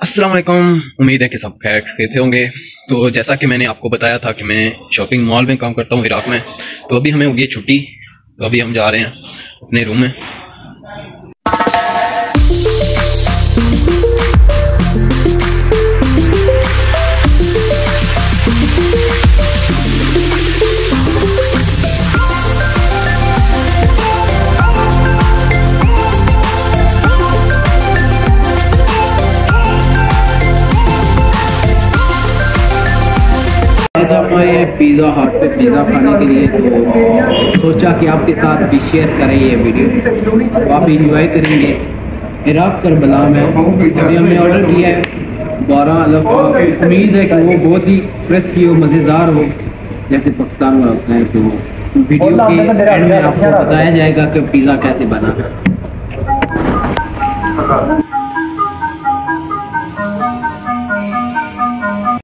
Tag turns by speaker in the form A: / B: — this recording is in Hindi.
A: अस्सलाम वालेकुम। उम्मीद है कि सब खैर खैरियत होंगे। तो जैसा कि मैंने आपको बताया था कि मैं शॉपिंग मॉल में काम करता हूँ इराक में, तो अभी हमें होगी छुट्टी, तो अभी हम जा रहे हैं अपने रूम में।
B: आज आए पिज़्ज़ा हट पे पिज़्ज़ा खाने के लिए, तो सोचा कि आपके साथ भी शेयर करें ये वीडियो, तो आप इंजॉय करेंगे। इराक करबला में अभी हमने ऑर्डर किया है 12 अलग। उम्मीद है कि वो बहुत ही क्रिस्पी हो, मज़ेदार हो, जैसे पाकिस्तान में होता है। तो वीडियो के एंड में आपको बताया जाएगा कि पिज़्ज़ा कैसे बना।